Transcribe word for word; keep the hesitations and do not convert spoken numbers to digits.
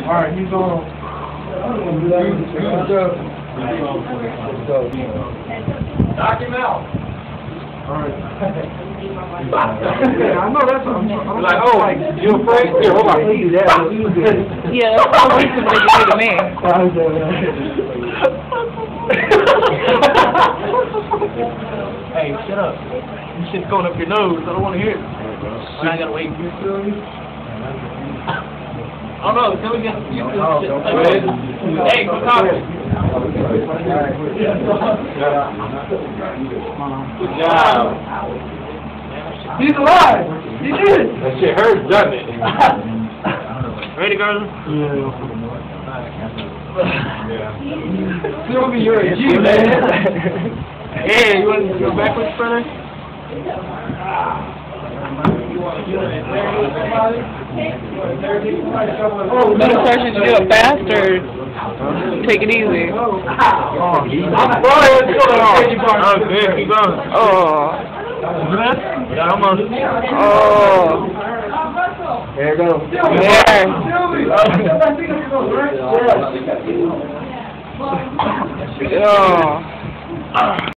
Alright, he's on. Knock him out. Alright. Yeah, I know that's what I'm, I'm like, oh, you afraid? Here, hold on. Yeah, that's what I'm to me. Hey, shut up. You shit's going up your nose. I don't want to hear it. Well, I gotta wait. Oh no, until we get you oh, shit. Okay. Hey, quit talking. Good job. He's alive. He did it. That shit hurts, doesn't it? Ready, Garza? Yeah. Still be your G, man. Hey, you want to go backwards, brother? Little question, to do it fast or take it easy? I'm sorry, what's going on? Oh, good, keep going. Oh. Yeah, almost. Oh. There you go. There. Oh.